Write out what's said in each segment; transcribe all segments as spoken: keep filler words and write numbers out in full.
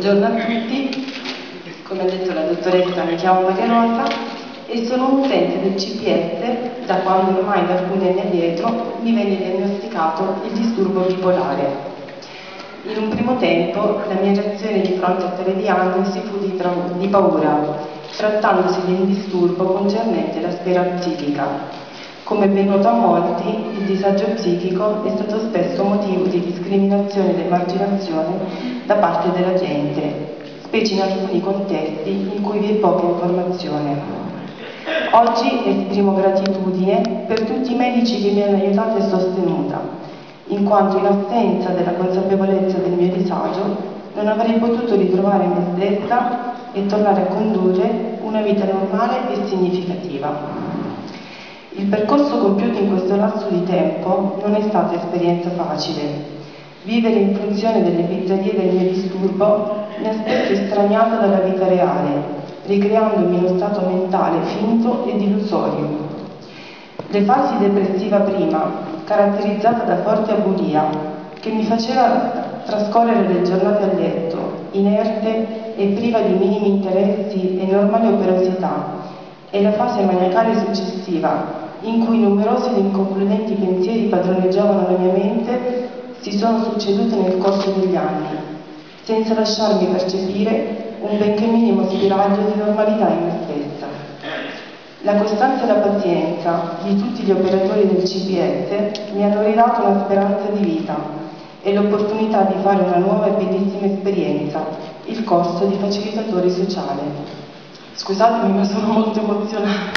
Buongiorno a tutti, come ha detto la dottoressa mi chiamo Maria Rosa e sono un utente del C P S da quando ormai da alcuni anni addietro mi venne diagnosticato il disturbo bipolare. In un primo tempo la mia reazione di fronte a tale diagnosi fu di, di paura, trattandosi di un disturbo concernente la sfera psichica. Come è ben noto a molti, il disagio psichico è stato spesso motivo di discriminazione ed emarginazione da parte della gente, specie in alcuni contesti in cui vi è poca informazione. Oggi esprimo gratitudine per tutti i medici che mi hanno aiutato e sostenuta, in quanto in assenza della consapevolezza del mio disagio non avrei potuto ritrovare me stessa e tornare a condurre una vita normale e significativa. Il percorso compiuto in questo lasso di tempo non è stata esperienza facile. Vivere in funzione delle pizzerie del mio disturbo mi ha spesso estraniata dalla vita reale, ricreandomi uno stato mentale finto ed illusorio. Le fasi depressiva prima, caratterizzata da forte abulia, che mi faceva trascorrere le giornate a letto, inerte e priva di minimi interessi e normali operosità, e la fase maniacale successiva, in cui numerosi ed inconcludenti pensieri padroneggiavano la mia mente, si sono succedute nel corso degli anni, senza lasciarmi percepire un benché minimo spiraglio di normalità in me stessa. La costanza e la pazienza di tutti gli operatori del C P S mi hanno ridato una speranza di vita e l'opportunità di fare una nuova e bellissima esperienza, il corso di facilitatore sociale. Scusatemi, ma sono molto emozionata.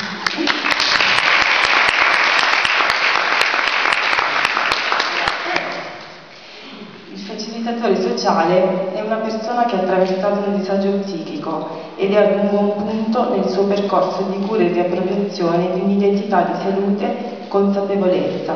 Il facilitatore sociale è una persona che ha attraversato un disagio psichico ed è ad un buon punto nel suo percorso di cura e riappropriazione di un'identità di salute, consapevolezza,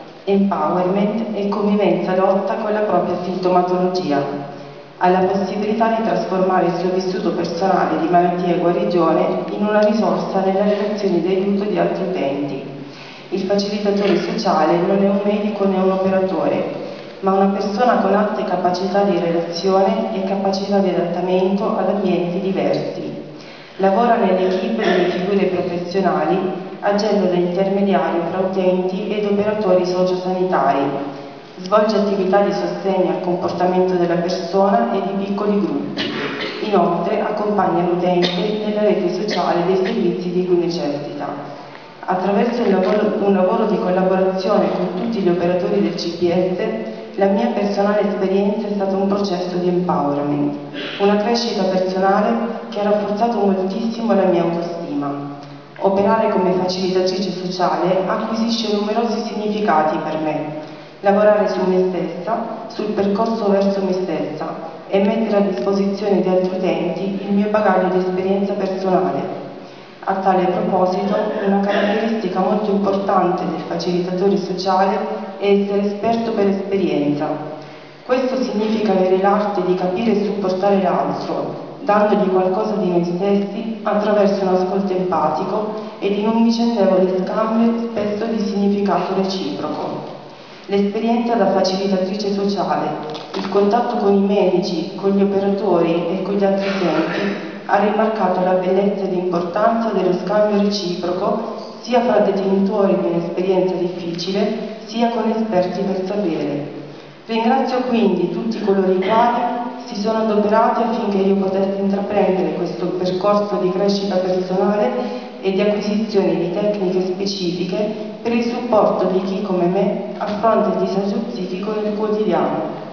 empowerment e convivenza lotta con la propria sintomatologia. Ha la possibilità di trasformare il suo vissuto personale di malattia e guarigione in una risorsa nella relazione di aiuto di altri utenti. Il facilitatore sociale non è un medico né un operatore, ma una persona con alte capacità di relazione e capacità di adattamento ad ambienti diversi. Lavora nell'equipe delle figure professionali, agendo da intermediario fra utenti ed operatori sociosanitari. Svolge attività di sostegno al comportamento della persona e di piccoli gruppi. Inoltre accompagna l'utente nella rete sociale dei servizi di cui necessita. Attraverso un lavoro, un lavoro di collaborazione con tutti gli operatori del C P S, la mia personale esperienza è stato un processo di empowerment, una crescita personale che ha rafforzato moltissimo la mia autostima. Operare come facilitatrice sociale acquisisce numerosi significati per me. Lavorare su me stessa, sul percorso verso me stessa e mettere a disposizione di altri utenti il mio bagaglio di esperienza personale. A tale proposito, una caratteristica molto importante del facilitatore sociale è essere esperto per esperienza. Questo significa avere l'arte di capire e supportare l'altro, dandogli qualcosa di noi stessi attraverso un ascolto empatico ed in un vicendevole scambio spesso di significato reciproco. L'esperienza da facilitatrice sociale, il contatto con i medici, con gli operatori e con gli altri utenti ha rimarcato la bellezza e l'importanza dello scambio reciproco sia fra detenitori di un'esperienza difficile sia con esperti per sapere. Ringrazio quindi tutti coloro i quali si sono adoperati affinché io potessi intraprendere questo percorso di crescita personale e di acquisizione di tecniche specifiche per il supporto di chi come me affronta il disagio psichico nel quotidiano.